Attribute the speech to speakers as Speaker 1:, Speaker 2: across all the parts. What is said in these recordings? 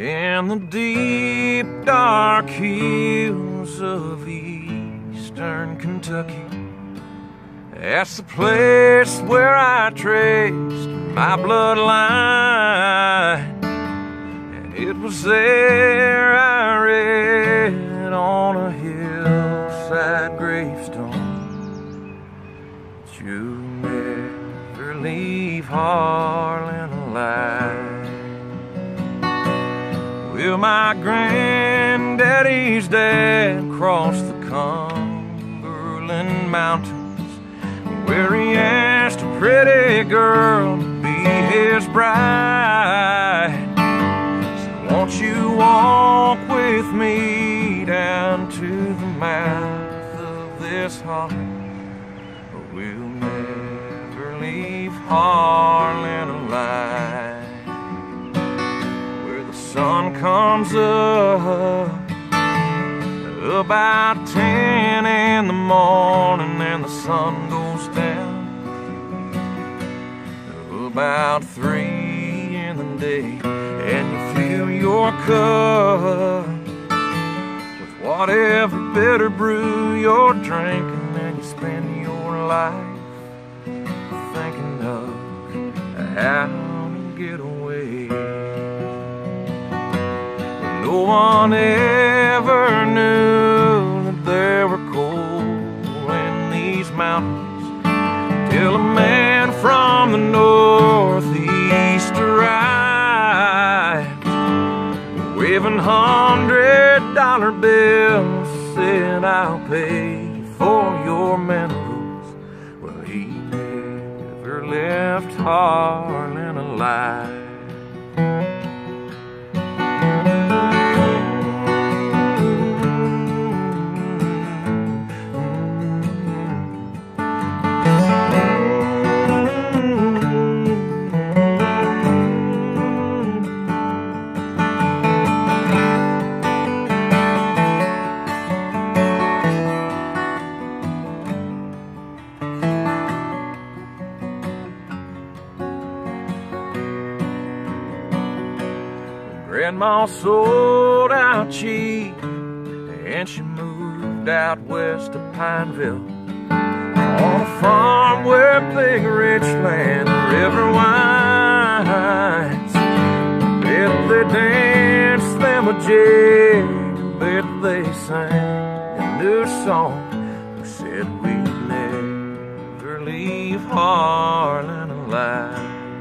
Speaker 1: in the deep, dark hills of eastern Kentucky. That's the place where I traced my bloodline, and it was there I read on a hillside gravestone that you never leave Harlan alive. Well, my granddaddy's dad crossed the Cumberland Mountains, where he asked a pretty girl to be his bride. So won't you walk with me down to the mouth of this harbor? We'll never leave Harlan alive. The sun comes up about 10 in the morning, and the sun goes down about 3 in the day, and you fill your cup with whatever bitter brew you're drinking, and you spend your life thinking of how to get away. No one ever knew that there were coal in these mountains till a man from the northeast arrived, waving $100 bills, said, I'll pay for your minerals. Well, he never left Harlan alive. Grandma sold out cheap, and she moved out west of Pineville, on a farm where big rich land the river winds. Bet they danced them a jig, bet they sang a new song, who said we'd never leave Harlan alive.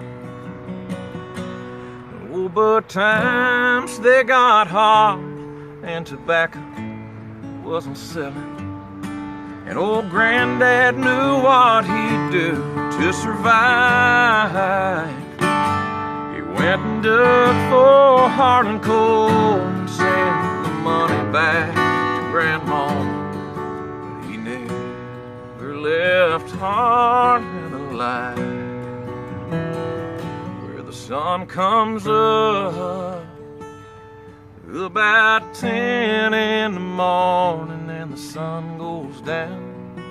Speaker 1: But times they got hard, and tobacco wasn't selling, and old granddad knew what he'd do to survive. He went and dug for Harlan coal and sent the money back to Grandma, but he never left Harlan alive. The sun comes up about 10 in the morning, and the sun goes down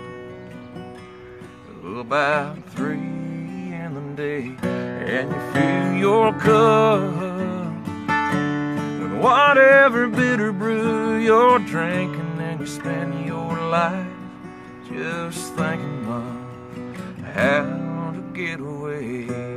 Speaker 1: about 3 in the day, and you fill your cup with whatever bitter brew you're drinking, and you spend your life just thinking of how to get away.